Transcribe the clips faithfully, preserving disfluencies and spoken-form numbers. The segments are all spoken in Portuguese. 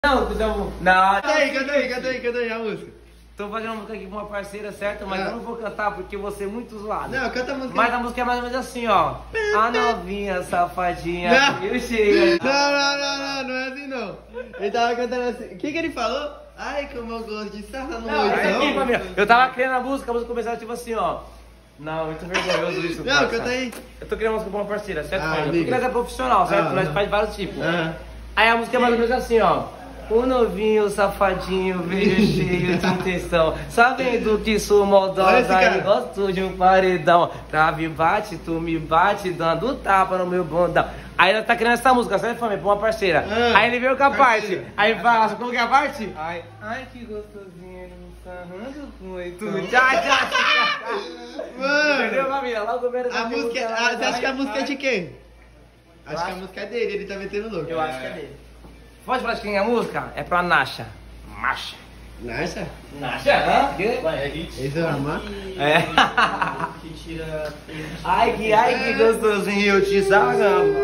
Não, não. Canta aí, canta aí, canta aí, canta aí a música. Tô fazendo uma música aqui com uma parceira, certo? Mas é. eu não vou cantar porque eu vou ser muito zoado. Não, canta a música. Mas a música é mais ou menos assim, ó. A novinha, safadinha, eu chego. Não, não, não, não, não é assim não. Ele tava cantando assim. O que que ele falou? Ai, como eu gosto de sarra no oitão. Eu tava criando a música, a música começava tipo assim, ó. Não, muito vergonhoso isso. Não, canta aí. Eu tô criando uma música com uma parceira, certo? Ah, porque nós é profissional, certo? Ah, nós ah. faz vários tipos. Ah. Aí a música é mais ou menos assim, ó. O novinho, safadinho, veio cheio de intenção. Sabendo que sou maldosa e gosto de um paredão. Trave bate, tu me bate, dando tapa no meu bundão. Aí ela tá criando essa música, certo, família? Pra uma parceira. Ah, aí ele veio com a parte. Aí fala, como que é a parte? Ai, ai que gostosinho, sarrando muito. Tchau, tchau, tchau. Mano, entendeu, família? Logo menos a música, a, você acha que a música é de quem? Acho, acho que a música é dele, ele tá metendo louco. Eu é. acho que é dele. Pode falar de quem é a música? É pra Nasha. Masha. Nasha? Nasha? Hã? É hit. Esse é o Amar? É. Que tira... Ai, que, ai, que gostosinho, eu te sago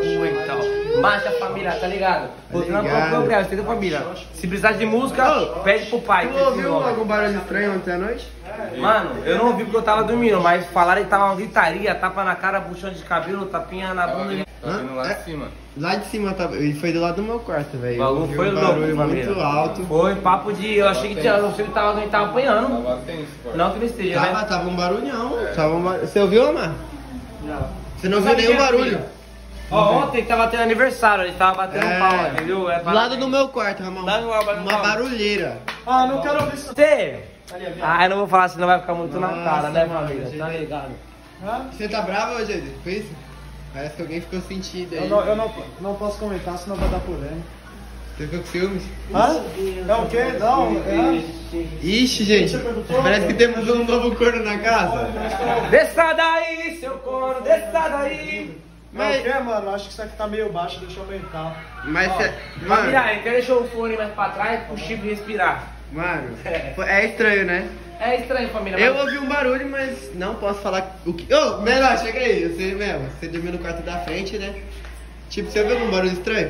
então. Masha, família, tá ligado? Não é problema, entendeu, família? Se precisar de música, oh, pede pro pai. Tu ouviu algum barulho estranho ontem à noite? Mano, eu não ouvi porque eu tava dormindo, mas falaram que tava uma gritaria, tapa na cara, puxão de cabelo, tapinha na bunda. Tá vindo lá de cima. Lá de cima, tá... e foi do lado do meu quarto, velho. O bagulho foi um louco, barulho família. muito alto. Foi papo de... Eu achei que tinha... Eu achei que tava, que tava apanhando. Tava tenso, não que não esteja, tava, né? Tava um barulhão. É. Tava um bar... Você ouviu, Amar? Não. Você não, não viu nenhum barulho? Ó, ontem que tava tendo aniversário, a gente tava batendo é. pau, entendeu? É do lado do meu quarto, Ramon. Lá no, lá, uma barulheira. Ah, não quero ouvir isso. Você? Ah, eu não vou falar, senão vai ficar muito Nossa, na cara, né, família? Tá ligado? Você tá bravo hoje, Ed? Foi isso? Parece que alguém ficou sentido aí. Eu não, eu não, não posso comentar, senão vai dar polêmica. Você ficou com ciúmes? Hã? Não, o quê? Não, é... Ixi, gente, parece que temos um novo corno na casa. Desça daí, seu corno, desça daí. Mas... Não, o quê, mano? Acho que isso aqui tá meio baixo, deixa eu aumentar. Mas você... Mano... Virar, ele quer deixar o fone mais pra trás pro Chico respirar. Mano, é estranho, né? É estranho, família. Eu mas... ouvi um barulho, mas não posso falar o que... Ô, oh, melhor, chega aí. Você mesmo, você dormiu no quarto da frente, né? Tipo, você ouviu um barulho estranho?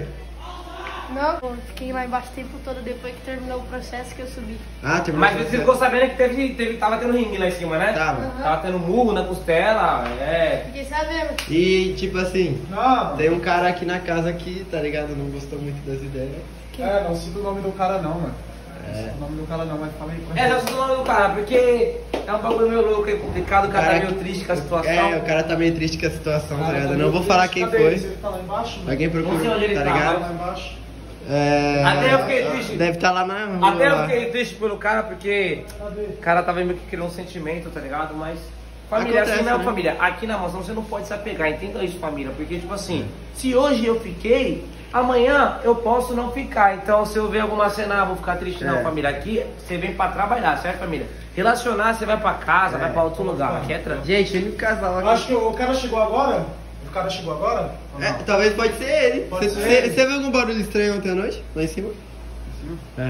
Não, eu fiquei lá embaixo o tempo todo depois que terminou o processo que eu subi. Ah, terminou. Mas você ficou sabendo que teve, teve, tava tendo ringue lá em cima, né? Tava. Uhum. Tava tendo murro na costela, é. Fiquei sabendo. E tipo assim, não. Tem um cara aqui na casa que, tá ligado? Não gostou muito das ideias. É, não cita o nome do cara não, mano. É. O nome do cara não, mas fala aí. É, não cita o nome do cara, porque é um bagulho meio louco, é complicado, o cara, cara tá meio triste com a situação. É, o cara tá meio triste com a situação, tá ligado? Eu não vou falar quem foi. Ele tá lá embaixo? Alguém procura, não sei onde ele tá tá, ligado? Lá embaixo. É... Até eu fiquei triste. Deve estar tá lá na rua. Até lá. eu fiquei triste pelo cara, porque o cara tava meio que criando um sentimento, tá ligado? Mas, família, Acontece, assim não, né? família, aqui na mansão você não pode se apegar, entenda isso, família. Porque, tipo assim, se hoje eu fiquei, amanhã eu posso não ficar. Então, se eu ver alguma cena, vou ficar triste, é. não, família. Aqui você vem pra trabalhar, certo, família? Relacionar, você vai pra casa, é. vai pra outro lugar. Aqui é tranquilo. Gente, ele casal aqui. Acho que o cara chegou agora. O cara chegou agora? É, talvez pode ser ele. Pode Você, ser ele. Você viu algum barulho estranho ontem à noite? Lá em cima? É.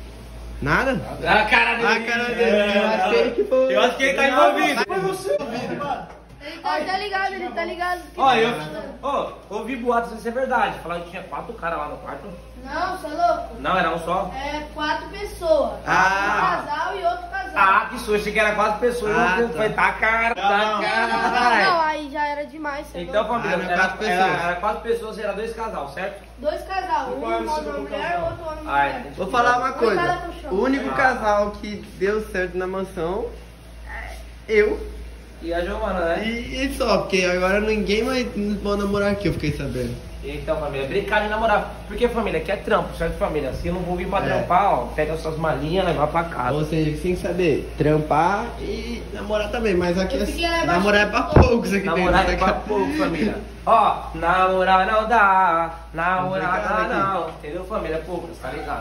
Nada? A cara dele. A cara dele. É, eu acho que ele que foi. Eu acho que ele tá envolvido. Foi você, mano. Ele tá, tá ligado, ele tá ligado. Ó, eu ó, ouvi boatos, isso é verdade. Falaram que tinha quatro caras lá no quarto. Não, você é louco? Não, era um só? É quatro pessoas. Ah. Um casal e outro casal. Ah, que susto, achei que era quatro pessoas. Ah, não, tá. Foi tá cara, tá Não, cara. não, não, não, aí já era demais. Você é Então, louco. família, Ah, era, quatro era, pessoas. era quatu pessoas e era dois casal, certo? Dois casal, um Qual era o homem e segundo mulher, casal? outro homem e Ai, mulher. Vou falar uma coisa. Coitada pro chão. O único Ah. casal que deu certo na mansão é eu. E a Giovana, né? E, e só, porque agora ninguém mais pode namorar aqui, eu fiquei sabendo. Então, família, brincar de namorar. Porque, família, aqui é trampo, certo, família? Se eu não vou vir pra É. trampar, ó, pega suas malinhas e levar pra casa. Ou seja, sem saber, trampar e namorar também, mas aqui Eu é, fiquei lá embaixo namorar é pra poucos aqui Namorar é dentro. pra pouco, família. Ó, namorar não dá, namorar Complicado dá não. Entendeu, família? Poucos, tá ligado?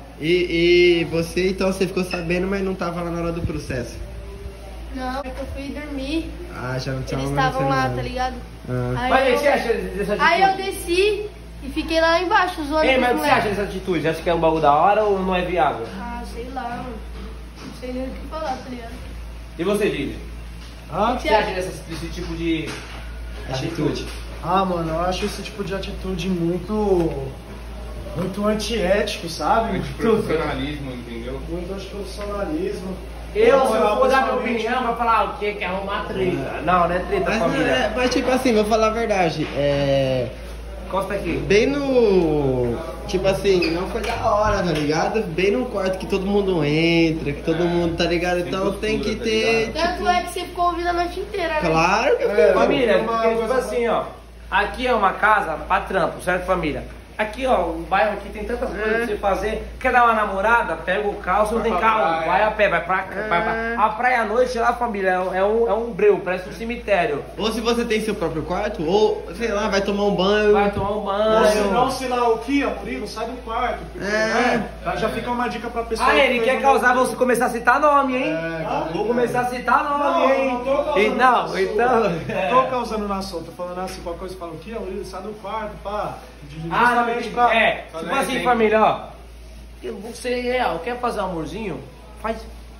E, e você, então, você ficou sabendo, mas não tava lá na hora do processo? Não, é que eu fui dormir. Ah, já não tinha Eles mais estavam lá, nada. tá ligado? Ah. Aí, Mas o que você eu... acha dessa atitude? Aí eu desci e fiquei lá embaixo zoando Ei, com mas os o que você acha moleques. dessa atitude? Acha que é um bagulho da hora ou não é viável? Ah, sei lá, mano. Não sei nem o que falar, tá ligado? E você, Didi? Ah, O que você acha dessa, desse tipo de atitude? ah, mano, eu acho esse tipo de atitude muito... muito antiético, sabe? Antiprofissionalismo, entendeu? Muito antiprofissionalismo. Eu, se eu Moral, for dar minha pessoalmente. opinião, vai falar o quê? Que é arrumar treta. Não, não é treta, Mas, família. é, mas tipo assim, vou falar a verdade. É. Costa aqui. Bem no. Tipo assim, não foi da hora, tá ligado? Bem no quarto que todo mundo entra, que todo mundo, tá ligado? Então tem que tá ter. Tanto é que você ficou ouvindo a noite inteira, né? Claro que É, Família, uma porque, tipo coisa- assim, ó. Aqui é uma casa pra trampo, certo, família? Aqui, ó, o bairro aqui tem tantas coisas pra você fazer. Quer dar uma namorada? Pega o carro, se não Vai tem pra carro, praia. vai a pé, vai pra, vai pra. A praia à noite lá, família, é um, é um, é um breu, parece um cemitério. Ou se você tem seu próprio quarto, ou, sei lá, vai tomar um banho. Vai tomar um Ou se banho. não, se lá o que, Murilo, sai do quarto. Porque, É. né, já fica uma dica pra pessoa. Ah, ele que quer fez causar um- você começar a citar nome, hein? É, Vou começar a citar nome, Não, hein? não tô causando E- Não, na então. Não tô causando na solta, tô falando assim, qualquer coisa, fala o que, Murilo, sai do quarto, pá. De- Ah, não, justamente pra- é, Fazer tipo assim, exemplo. família, ó. Eu vou ser real, quer fazer um amorzinho? Faz.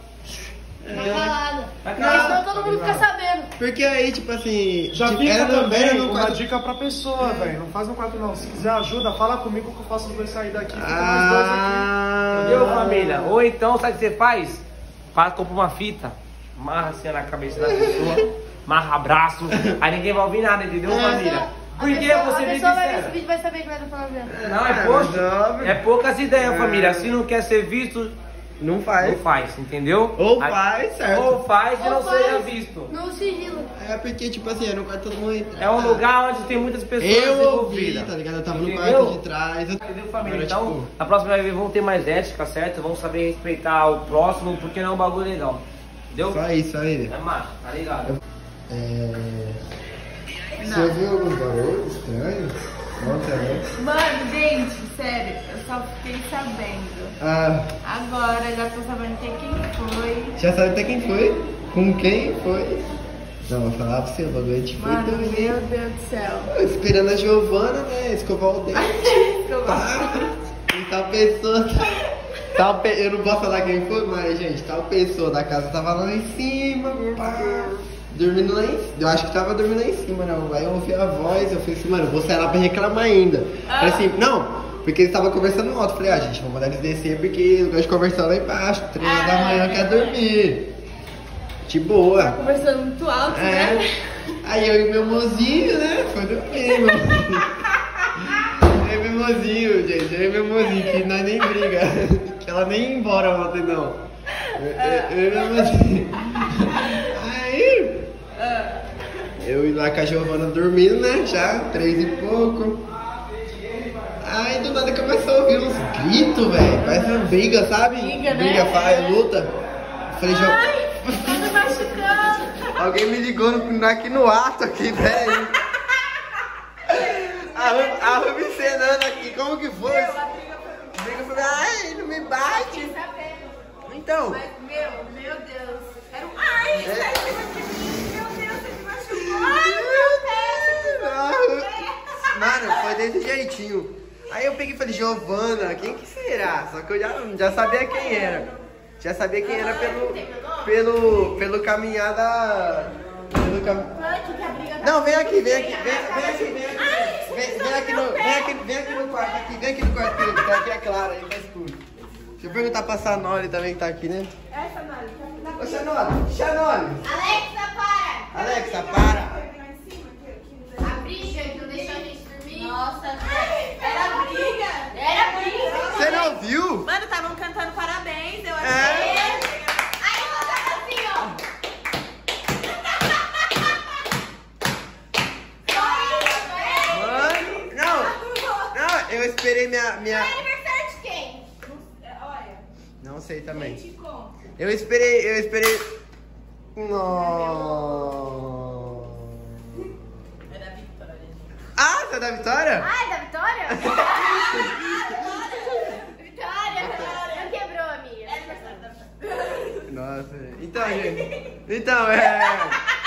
Tá calada. Tá Mas calado. senão todo mundo fica sabendo. Porque aí, tipo assim. Já tipo, fica era no- também era no uma quarto- dica pra pessoa, velho. Não faz no quarto não. Se quiser ajuda, fala comigo que eu faço os dois sair daqui. Fica nós dois aqui. Ah, Entendeu, família? Ou então, sabe o que você faz? Faz, compra uma fita, amarra assim na cabeça da pessoa, amarra abraço, aí ninguém vai ouvir nada, entendeu, família? A Porque pessoa- você A me pessoa vai ver esse disser. vídeo e vai saber que vai estar falando dela. Não, é poxa. É poucas ideias, família. Se não quer ser visto, Não faz. não faz, entendeu? Ou Aí- faz, certo. Ou faz e Ou não faz seja visto. No sigilo. É porque, tipo assim, era no quarto todo mundo entra. É um lugar onde tem muitas pessoas Eu ouvi, envolvidas. tá ligado? Eu tava no Entendeu? quarto de trás. eu- Entendeu, família? Era, Então, tipo, na próxima vez vamos ter mais ética, certo? Vamos saber respeitar o próximo, porque não é um bagulho legal. Entendeu? Só isso aí. É macho, tá ligado? É... Você ouviu alguns barulhos estranhos? Ontem, né? Mano, gente, sério, eu só fiquei sabendo. Ah, Agora já tô sabendo até quem foi. já sabe até quem foi? Com quem foi? Não, vou falar pra você, o bagulho tipo. Mano, meu Deus do céu. Esperando a Giovana, né? Escovar o dente. Pá. E tal pessoa. Tal pe... Eu não posso falar quem foi, mas, gente, tal pessoa da casa tava lá em cima. Pá. Dormindo lá em cima. Eu acho que tava dormindo lá em cima, né? Aí eu ouvi a voz, eu falei assim, mano, vou sair lá pra reclamar ainda. Falei assim, não, porque eles estavam conversando alto. Falei, ah, gente, vou mandar eles descer porque eu gosto de conversar lá embaixo. Três horas da manhã quer dormir. De boa. Conversando muito alto, né? É. Aí eu e meu mozinho, né? Foi dormir, meu mozinho. Eu e meu mozinho, gente. Eu e meu mozinho, que nós nem briga. Que ela nem ia embora ontem, não. Eu, eu, eu e meu mozinho. Aí. Eu e lá com a Giovana dormindo, né? Já, três e pouco. Aí do nada começou a ouvir uns gritos, velho. Parece uma briga, sabe? Briga, né? Briga, faz, luta. Eu falei, Giovana. Ai, tá me machucando. Alguém me ligou no, aqui no ato, aqui, velho. A Ruby- a Ruby cenando aqui, como que foi? A briga foi, ai, não me bate. Então, Mas, meu, meu Deus. Era um. Ai, É. sai de cima de mim. Meu Deus, você me machucou. Ai, meu Deus. mano, foi desse jeitinho. Aí eu peguei e falei, Giovana, quem que será? Só que eu já, já sabia quem era. Já sabia quem era pelo, pelo, pelo caminhar da... Pelo cam... Não, vem aqui, vem aqui, vem, vem aqui, vem aqui. Vem, vem aqui no, vem aqui, vem aqui no quarto, aqui, vem aqui no quarto, que tá aqui é Clara, aí tá escuro. Deixa eu perguntar pra Sanoli também que tá aqui, né? Essa, Nari, tá Ô, Sanoli, Sanoli. Alexa, para! Alexa, para. A briga que não deixou a gente dormir. Nossa, era briga. Era briga. Você não viu? Mano, estavam cantando parabéns, eu É. achei. Aí eu tava assim, ó. Mano, não, não, eu esperei minha, minha... Aniversário de quem? Olha, Não sei também. te conto. Eu esperei, eu esperei... Não. É da Vitória, gente. Ah, você é da Vitória? Ai, da Vitória? Vitória! Não quebrou a minha. É aniversário da Vitória. Nossa, então, gente. Então, é.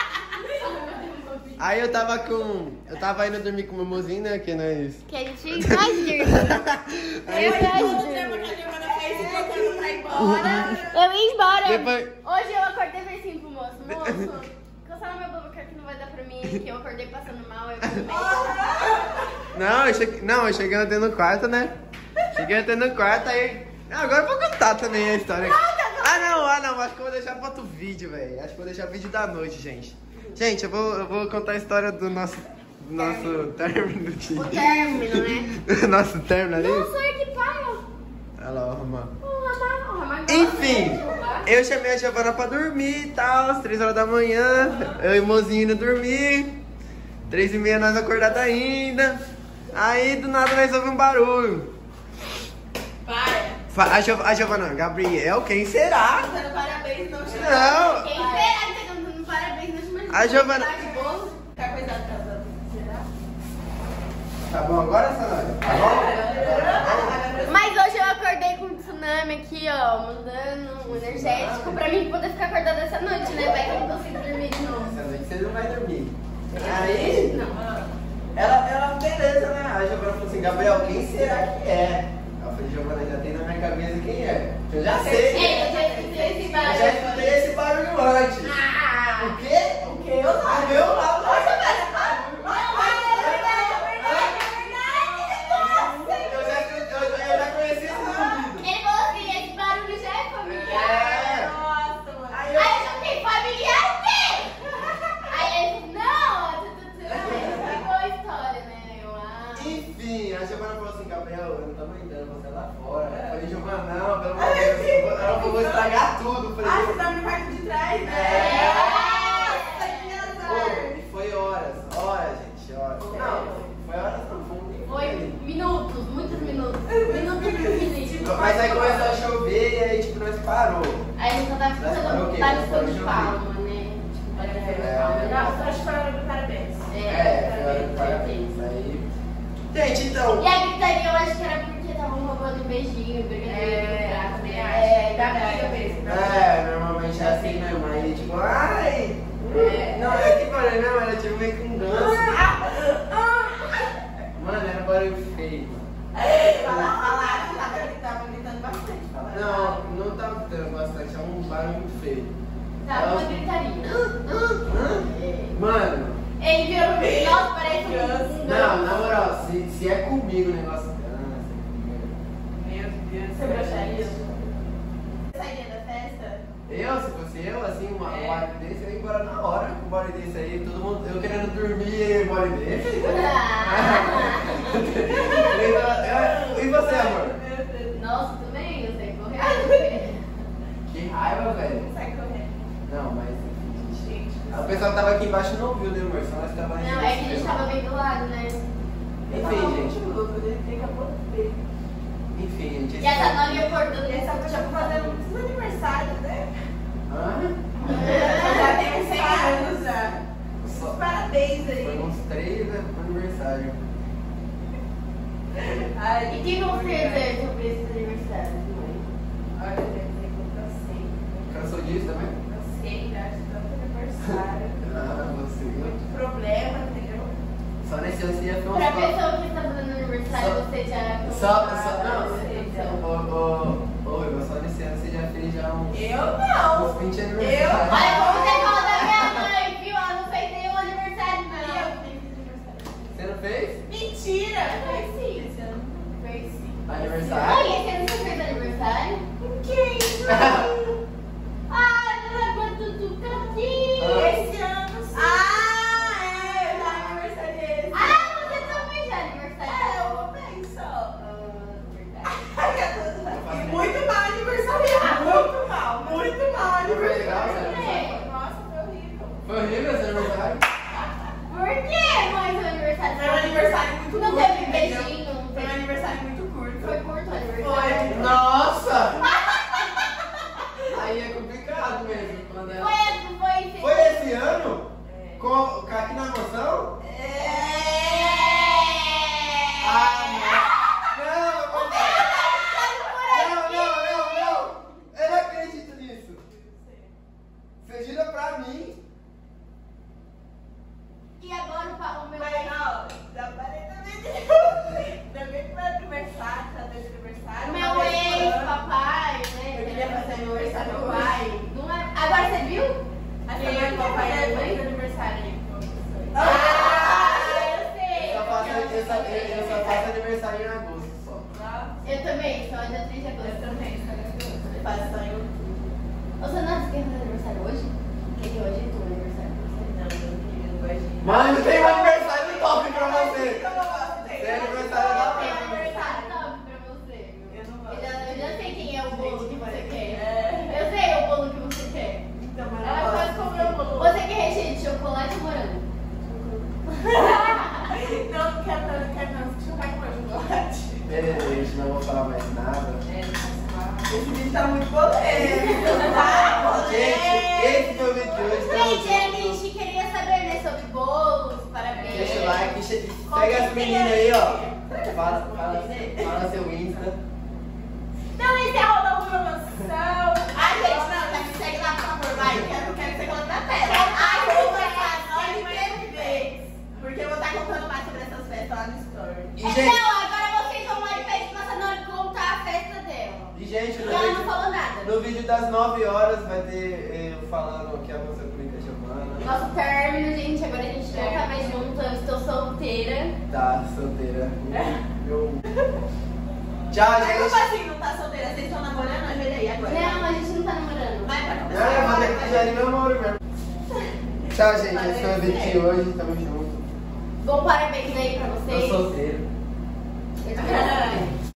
Aí eu tava com. Eu tava indo dormir com meu mozinho, né? Que nós. Que a gente faz dormir. Aí, Eu O faz tema dormir. que a Giovana fez se colocando pra ir embora. Eu ia embora. Depois- Hoje eu acordei e falei assim pro moço, moço, cancela meu bobocar que não vai dar pra mim, que eu acordei passando mal, eu fui no médico. Não, eu cheguei, não, eu cheguei ontem no quarto, né? Cheguei até no quarto, aí... Agora eu vou contar também a história. Ah, não, ah, não. Acho que eu vou deixar pra outro vídeo, velho. Acho que eu vou deixar o vídeo da noite, gente. Gente, eu vou, eu vou contar a história do nosso... Do nosso término do dia. O término, né? Nosso término ali. Não sou eu que pago. Olha lá, o Ramon. O Ramar, o Ramar. Enfim, eu chamei a Giovana pra dormir e tal, às três horas da manhã. Eu e o mozinho indo dormir. Três e meia nós acordados ainda. Aí do nada nós ouvimos um barulho. Para. A, Gio, a Giovana, Gabriel, quem será? Dando parabéns, não chama. Não. Quem será que tá dando parabéns, não chama? A Giovana. Tá de bolo? Tá coisado casado. Será? Tá bom agora, Sanória? Tá bom? Mas hoje eu acordei com um tsunami aqui, ó, mandando um energético pra mim poder ficar acordada essa noite, né? Vai que eu não consigo dormir de novo. Essa noite você não vai dormir. Aí, Não. ela, ela, beleza, né? A Giovana falou assim, Gabriel, quem será que é? Eu falei, Giovana, já tem na minha cabeça quem é. Eu já sei. Ei, eu já escutei esse Eu já barulho. escutei esse barulho antes. Ah! O quê? O quê? Eu lá, meu lá, lá. Eu já, eu, eu já conheci esse zumbido. Ele falou assim, esse barulho já é familiar. É. Nossa, mano. Aí eu fiquei, familiar o quê? Aí ele disse, não, tu, tu, tu. Aí ele explicou a história, né? Eu, ah. Enfim, a Giovana falou assim, Gabriel, eu não tô aguentando você lá fora. Eu falei, Giovana, não, pelo amor de Deus. Ela falou, vou estragar tudo. Eu falei, Ah, você tava no quarto de trás, né? É. Nossa, que azar. pô, e foi horas, horas, gente, horas. Não, foi horas não, foi um tempo. Foi minutos, muitos minutos. Minutos infinitos. Mas aí começou a chover e aí, tipo, nós parou. Aí a gente só tava Mas parou o escutando quê? vários Parou sons de de ouvir. palma, né? Tipo, vários sons de É. palma. Não, só acho que foi do parabéns. É, foi hora de parabéns. Aí. Gente, então. E a gritaria eu acho que era porque estavam roubando um beijinho, brigadeiro, É, prato, também né? acho. É, Dá verdade. briga mesmo. É, normalmente é assim mesmo. Aí, tipo, ai. É. Não, é que barulho mesmo, era tipo meio que um ganso. Mano, era barulho feio. Falaram, falaram que tava gritando bastante. Falaram. Não, não tava gritando bastante, é um barulho feio. Tava uma gritaria. É. Mano, Ele virou pra mim, nossa, parece um um não, na moral, se, se é comigo o negócio. Meu Deus. Você broxaria? Sairia da festa? Eu, se fosse eu, assim, uma, É. um body desse, eu ia embora na hora com um body desse aí, todo mundo, eu querendo dormir e um body desse. Eu- E você, amor? Meu Deus. Nossa, também, eu sei correr. Que raiva, velho. Sai correndo. Não, mas enfim, gente. Gente. O pessoal que tava aqui embaixo não viu, né, amor? Só nós tava Não, é que a gente tava bem do lado, né? Enfim, gente. Ele acabou de ver. Enfim, gente. E essa nove acordando Essa nessa já vou fazer muitos aniversários, né? Hã? Já tem uns cem anos já. Só- Parabéns Foi aí. uns três né, aniversário. Ai, E o que você deseja sobre esses aniversários, mãe? olha, eu ia dizer que eu cansei. Cansou disso também? Cansei já de tanto aniversário. Ah, você. Muito problema, entendeu? Só nesse ano você ia ter uns Pra quatro- pessoa que está fazendo aniversário, Só- você já... Só, só, não, Então. ô, ô, ô, Iva, só nesse ano você já fez já uns, Eu não. uns vinte Eu aniversários. Olha como você fala da minha mãe, viu? Ela não fez nenhum aniversário, não. Eu que tenho que fazer aniversário. Você não fez? Mentira! Fez sim. Esse ano não fez sim. Aniversário? Ai, esse ano você fez aniversário? Quem? Ai, não lembro tudo cantinho. Esse ano sim. Ah, é, eu já aniversariei esse. Ah, você também já É, aniversário. eu vou bem só. Ah, verdade. E muito mal aniversariado. Muito mal, muito mal Foi legal, aniversariado. sério? Nossa, foi horrível. Foi horrível esse aniversário? Por que, mãe, seu aniversário? Foi um aniversário muito Não curto. teve entendeu? beijinho, não Foi um teve... aniversário muito curto. Foi curto o aniversário? Foi. Nossa! Esse vídeo tá muito polêmico. Tá Gente, esse foi o vídeo de hoje. Tamo Gente, a junto. gente queria saber, né, sobre bolos, parabéns. Deixa o like, che- segue as meninas aí, ó. Fala, fala, fala seu Insta. Não, esse é rolando promoção. Ai, gente, não, tá, me segue lá, por favor, vai, que eu não quero ser colando na tela. Ai, Ai, eu eu vou vou passar fazer nós mais vez. Porque eu vou estar contando mais sobre essas festas lá no story. E, gente, Então, agora vocês vão lá e pedem pra Sanori contar a festa dela. e, gente no, Ela não vídeo, falou nada. no vídeo das nove horas vai ter eu falando que a moça bonita Giovana. Nosso término, gente, agora a gente não tá mais junto, eu estou solteira. Tá solteira. Eu... Tchau, Mas como gente. assim não tá solteira? Vocês estão namorando? Ajoelhei agora. Não, a gente não tá namorando. Vai pra Não, começar. eu vou ter que pedir meu namoro mesmo. Tchau, gente. Esse foi o vídeo de hoje. Tamo junto. Bom parabéns aí pra Tô vocês. solteiro. Eu também.